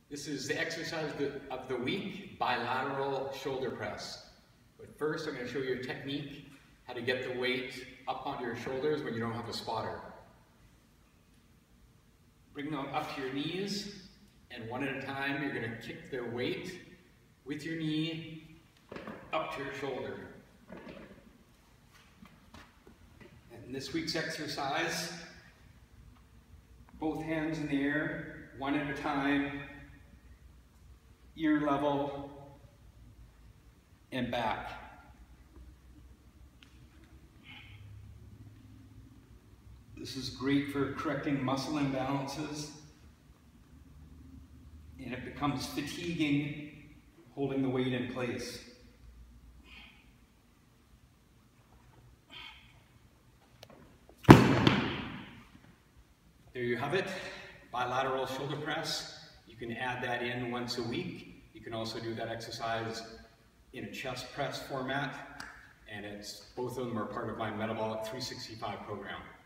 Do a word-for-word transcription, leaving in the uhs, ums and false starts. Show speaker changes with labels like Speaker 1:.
Speaker 1: This is the exercise of the week, bilateral shoulder press. But first I'm going to show you a technique, how to get the weight up onto your shoulders when you don't have a spotter. Bring them up to your knees, and one at a time you're going to kick the weight with your knee up to your shoulder. And this week's exercise, both hands in the air, one at a time, ear level, and back. This is great for correcting muscle imbalances, and it becomes fatiguing holding the weight in place. There you have it, bilateral shoulder press. You can add that in once a week. You can also do that exercise in a chest press format, and it's both of them are part of my Metabolic three sixty-five program.